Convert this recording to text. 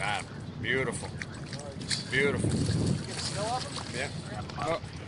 Got him. Beautiful. Beautiful. Get a still of them? Yeah. Oh.